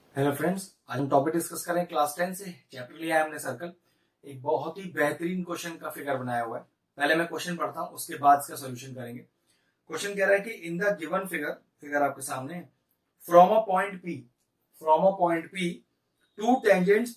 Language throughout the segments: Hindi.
हेलो फ्रेंड्स, आज हम टॉपिक डिस्कस करें क्लास 10 से। चैप्टर लिया है हमने सर्कल। एक बहुत ही बेहतरीन क्वेश्चन का फिगर बनाया हुआ है। पहले मैं क्वेश्चन पढ़ता हूं, उसके बाद इसका सॉल्यूशन करेंगे। क्वेश्चन कह रहा है कि इन द गिवन फिगर आपके सामने है, from a point P to tangents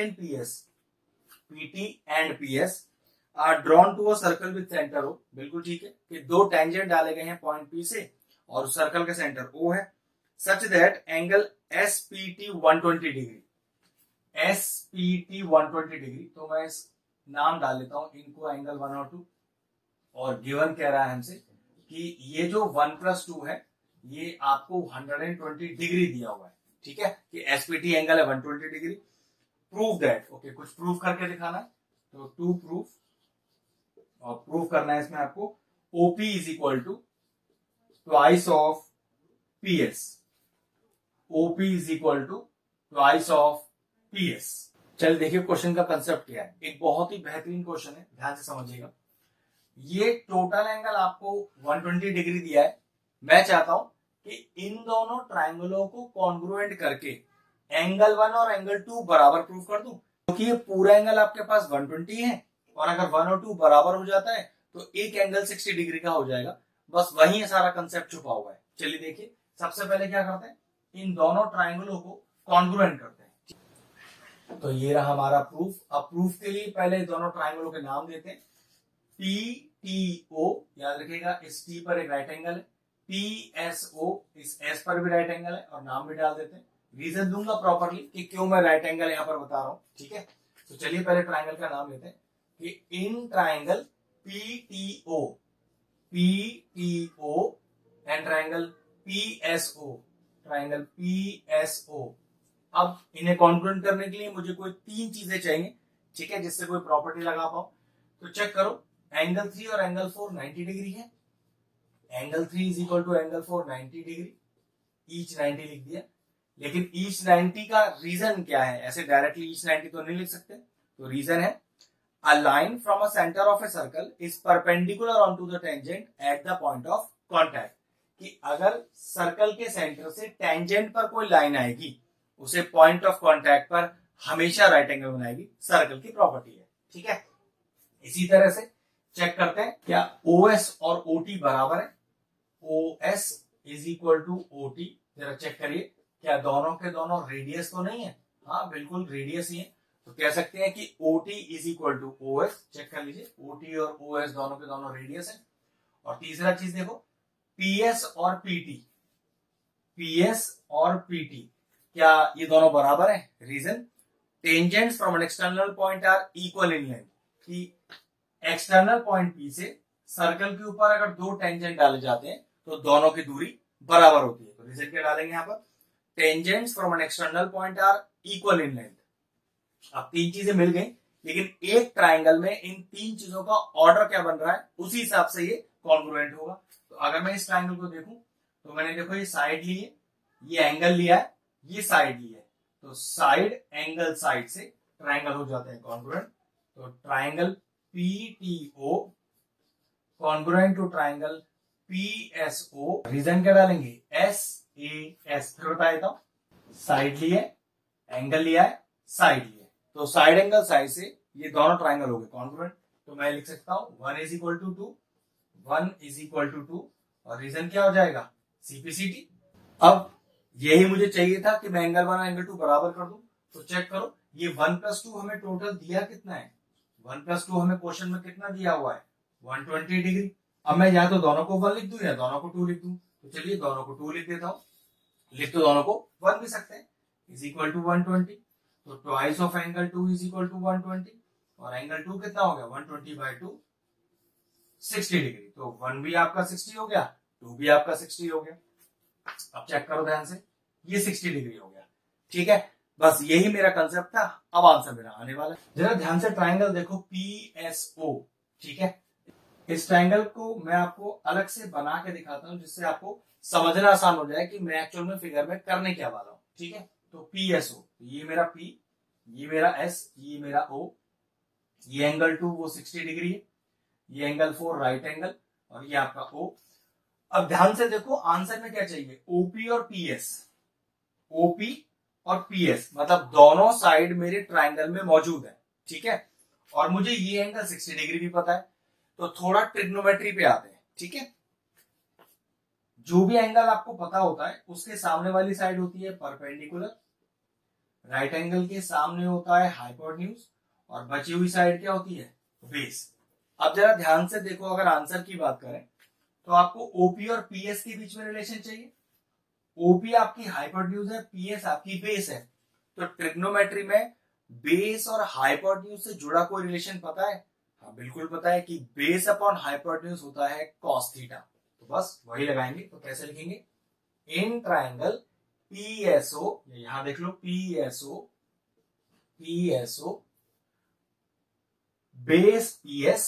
PT and PS are drawn to a circle with centre O. बिल्कुल ठीक है कि दो टेंजेंट डाले गए हैं पॉइंट पी से और सर्कल का सेंटर ओ है, such that angle SPT 120 degree. SPT 120 degree, तो मैं इस नाम डाल लेता हूं इनको एंगल 1 और 2। और गिवन कह रहा है हमसे कि ये जो 1+2 है ये आपको 120 डिग्री दिया हुआ है। ठीक है कि SPT एंगल है 120 डिग्री। प्रूव दैट, ओके, कुछ प्रूव करके दिखाना है, तो टू प्रूफ, और प्रूव करना है इसमें आपको OP is equal to twice of PS। OP is equal to twice of PS। चलिए देखिए क्वेश्चन का कंसेप्ट क्या है। एक बहुत ही बेहतरीन क्वेश्चन है, ध्यान से समझिएगा। ये टोटल एंगल आपको 120 डिग्री दिया है। मैं चाहता हूं कि इन दोनों ट्राइंगलों को कॉन्ग्रुएंट करके एंगल 1 और एंगल 2 बराबर प्रूफ कर दूं, क्योंकि ये पूरा एंगल आपके पास 120 है और अगर 1 और 2 बराबर हो जाता है तो एक एंगल 60 डिग्री का हो जाएगा। बस वही सारा कंसेप्ट छुपा हुआ है। चलिए देखिए, सबसे पहले क्या करते हैं, इन दोनों ट्राइंगलों को कॉन्ग्रुएंट करते हैं। तो ये रहा हमारा प्रूफ। अब प्रूफ के लिए पहले दोनों ट्राइंगलों के नाम देते हैं। PTO, याद रखिएगा इस T पर एक राइट एंगल है, PSO इस S पर भी राइट एंगल है, और नाम भी डाल देते हैं। रीजन दूंगा प्रॉपरली कि क्यों मैं राइट एंगल यहां पर बता रहा हूं। ठीक है, तो चलिए पहले ट्राइंगल का नाम लेते हैं कि इन triangle PTO and triangle PSO। अब इन्हें कॉन्ग्रुएंट करने के लिए मुझे कोई 3 चीजें चाहिए, ठीक है, जिससे कोई प्रॉपर्टी लगा पाऊं। तो चेक करो, एंगल 3 और एंगल 4 90 डिग्री है। Angle 3 is equal to angle 4 90 degree, each 90 लिख दिया। लेकिन ईच 90 का रीजन क्या है, ऐसे डायरेक्टली ईच 90 तो नहीं लिख सकते। तो रीजन है a line from a center of a circle is perpendicular onto the tangent at the point of contact। कि अगर सर्कल के सेंटर से टेंजेंट पर कोई लाइन आएगी उसे पॉइंट ऑफ कांटेक्ट पर हमेशा राइट एंगल बनाएगी। सर्कल की प्रॉपर्टी है। ठीक है, इसी तरह से चेक करते हैं क्या OS और OT बराबर है। OS is equal to OT, जरा चेक करिए क्या दोनों के दोनों रेडियस तो नहीं है। हाँ बिल्कुल रेडियस ही है, तो कह सकते हैं कि OT is equal to OS। Check कर लीजिए, OT और OS दोनों के दोनों रेडियस है। और तीसरा चीज देखो, PS और PT, क्या ये दोनों बराबर है। Reason, tangents from an external point are equal in length. कि एक्सटर्नल पॉइंट P से सर्कल के ऊपर अगर दो टेंजेंट डाले जाते हैं तो दोनों की दूरी बराबर होती है। तो रीजन क्या डालेंगे यहाँ पर, tangents from an external point are equal in length. अब 3 चीजें मिल गई, लेकिन एक ट्राइंगल में इन 3 चीजों का ऑर्डर क्या बन रहा है उसी हिसाब से ये कॉन्ग्रुएंट होगा। तो अगर मैं इस ट्राइंगल को देखूं तो मैंने देखो ये साइड ली है, ये एंगल लिया है, ये साइड ली है, तो साइड एंगल साइड से ट्राइंगल हो जाते हैं कॉन्ग्रुएंट। तो triangle PTO congruent to triangle PSO। Reason क्या डालेंगे, SAS। फिर बता देता हूं, साइड ली है, एंगल लिया है, साइड लिया है, तो साइड एंगल साइड से ये दोनों ट्राइंगल हो गए कॉन्ग्रुएंट। तो मैं लिख सकता हूं 1 is equal to 2, 1 is equal to 2, और रीजन क्या हो जाएगा, CPCT। अब यही मुझे चाहिए था कि मैं एंगल 1 और एंगल 2 बराबर कर दूं। तो चेक करो, ये 1+2 हमें टोटल दिया कितना है, 1+2 हमें क्वेश्चन में कितना दिया हुआ है, 120 डिग्री। अब मैं या तो दोनों को 1 लिख दूं या दोनों को 2 लिख दूं। तो चलिए दोनों को 2 लिख देता हूं, लिख तो दोनों को 1 भी सकते हैं, इज इक्वल टू 120। तो twice of angle 2 is equal to 120, और एंगल 2 कितना हो गया, 120/2 60 डिग्री। तो 1 भी आपका 60 हो गया, 2 भी आपका 60 हो गया। अब चेक करो ध्यान से, ये 60 डिग्री हो गया। ठीक है, बस यही मेरा कंसेप्ट था। अब आंसर मेरा आने वाला है। जरा ध्यान से ट्राइंगल देखो PSO। ठीक है, इस ट्राइंगल को मैं आपको अलग से बना के दिखाता हूं जिससे आपको समझना आसान हो जाए कि मैं एक्चुअल में फिगर में करने क्या वाला हूं। ठीक है, तो PSO, ये मेरा P, ये मेरा S, ये मेरा O, ये एंगल 2 वो 60 डिग्री है, ये एंगल 4 राइट एंगल, और ये आपका O। अब ध्यान से देखो आंसर में क्या चाहिए, OP और PS। OP और पीएस, मतलब दोनों साइड मेरे ट्राइंगल में मौजूद है, ठीक है, और मुझे ये एंगल 60 डिग्री भी पता है, तो थोड़ा ट्रिग्नोमेट्री पे आते हैं, ठीक है। जो भी एंगल आपको पता होता है उसके सामने वाली साइड होती है परपेंडिकुलर, राइट एंगल के सामने होता है हाइपोटेन्यूज, और बची हुई साइड क्या होती है, बेस। अब जरा ध्यान से देखो, अगर आंसर की बात करें तो आपको ओपी और पीएस के बीच में रिलेशन चाहिए। ओपी आपकी हाइपोटेन्यूज है, पीएस आपकी बेस है, तो ट्रिग्नोमेट्री में बेस और हाइपोटेन्यूज से जुड़ा कोई रिलेशन पता है? हाँ बिल्कुल पता है कि बेस अपॉन हाइपोटेन्यूज होता है कॉस थीटा, तो बस वही लगाएंगे। तो कैसे लिखेंगे, इन ट्राइंगल पीएसओ, यहां देख लो PSO, PSO base PS,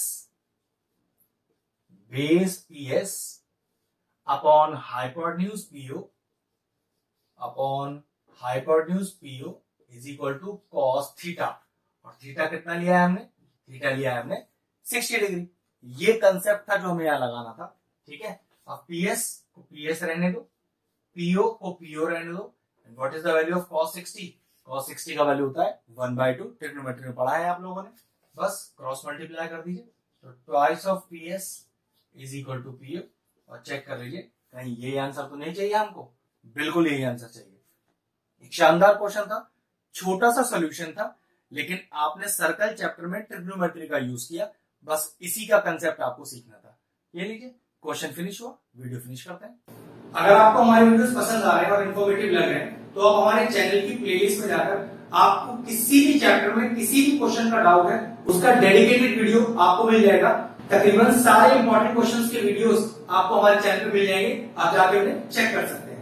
base PS upon hypotenuse PO, upon hypotenuse PO is equal to cos theta, और थीटा कितना लिया है हमने, थीटा लिया है हमने 60 डिग्री। ये कंसेप्ट था जो हमें यहां लगाना था, ठीक है। अब पीएस को पीएस रहने दो, पीओ को पीओ रहने दो, and what is the value of cos 60? Cos 60 का वैल्यू होता है 1/2, ट्रिग्नोमेट्री में पढ़ा है आप लोगों ने, बस क्रॉस मल्टीप्लाई कर दीजिए, तो twice of PS is equal to PO, और चेक कर लीजिए कहीं ये आंसर तो नहीं चाहिए हमको, बिल्कुल यही आंसर चाहिए। एक शानदार क्वेश्चन था, छोटा सा सोल्यूशन था, लेकिन आपने सर्कल चैप्टर में ट्रिग्नोमेट्री का यूज किया, बस इसी का कंसेप्ट आपको सीखना था। ये लीजिए क्वेश्चन फिनिश हुआ, वीडियो फिनिश करते हैं। अगर आपको हमारे वीडियोस पसंद आ रहे हैं और इन्फॉर्मेटिव लग रहे हैं तो आप हमारे चैनल की प्लेलिस्ट में जाकर आपको किसी भी चैप्टर में किसी भी क्वेश्चन का डाउट है उसका डेडिकेटेड वीडियो आपको मिल जाएगा। तकरीबन सारे इंपॉर्टेंट क्वेश्चंस के वीडियोस आपको हमारे चैनल पे मिल जाएंगे, आप जाके उन्हें चेक कर सकते हैं।